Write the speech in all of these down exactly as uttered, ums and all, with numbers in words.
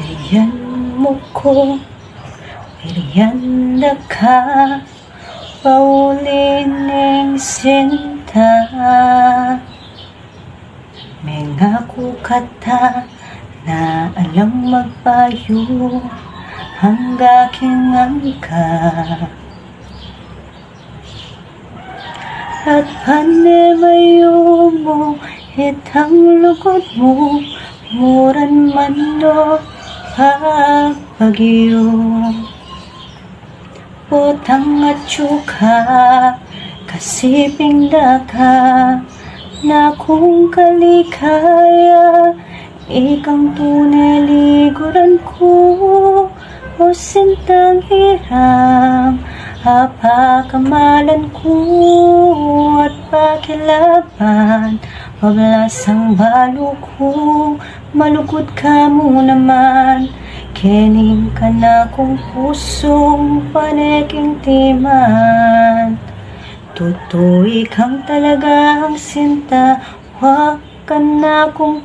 Pilihan mo ko, pilihan na ka, paulining sinta. May ngako kata na alam magpayo hangga kingang ka. At panemayo mo, hitang lukod mo, muran man no pagpagyo. Potang at tsuka, kasiping daka, na kung kalikaya, ikang tunay liguran ko, o sintang hiram, apakamalan ko at pakilaban, pablasang balo ko, malukod ka mo naman, kening ka na kong pusong paneking timan. Tutoy kang talagang sinta, wag ka na kong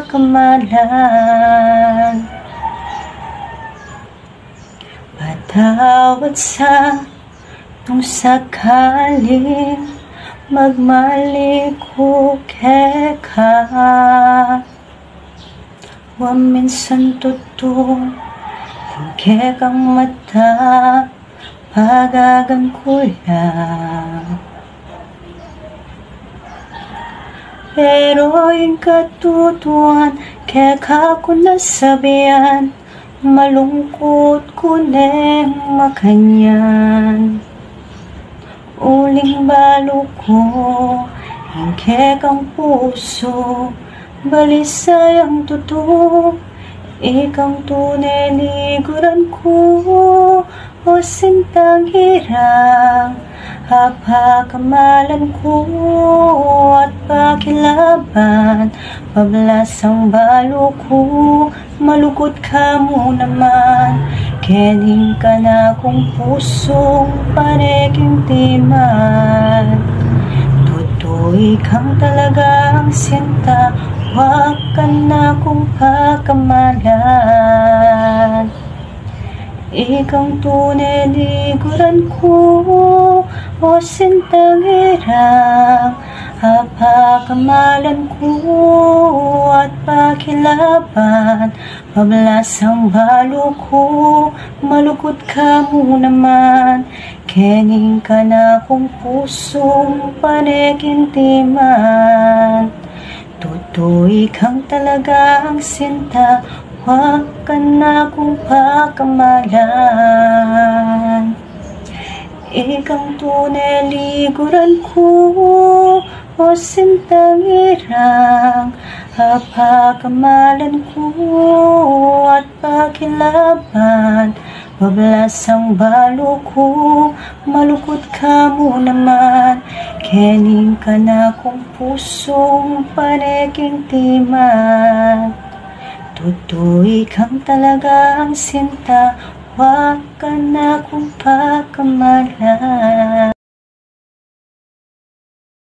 pakamalan. Patawad sa nung sakaling magmali ko keka. Wa minsan totoo, tingke kang mata, pagagan ko lang. Pero yung katutuan, keka ko nasabihan, malungkot ko neng makanyan. Uling balo ko, hingke kang puso, balisayang totoo, ikang tunay liguran ko, o sintang hirang, apakamalan ko at pakilaban, pablasang balo ko, malukod ka mo naman, kening ka na kong pusong paneking timan. Tutoy kang talagang sinta, wag ka na kong pakamalan. Ikang tunay liguran ko, o sintang hirang, apakamalan ko at pakilaban, pablasang balo ko, malukod ka mo naman, kening ka na kong pusong paneking timan. Tutoy kang talagang sinta, wag ka na kong pakamalan. Ikang tunay liguran ko, o sintang hirang, apakamalan ko at pakilaban, pablasang balo ko, malukod ka mo naman, kening ka na kong pusong paneking timan. Tutoy kang talagang sinta, wag ka na kong pakamalan.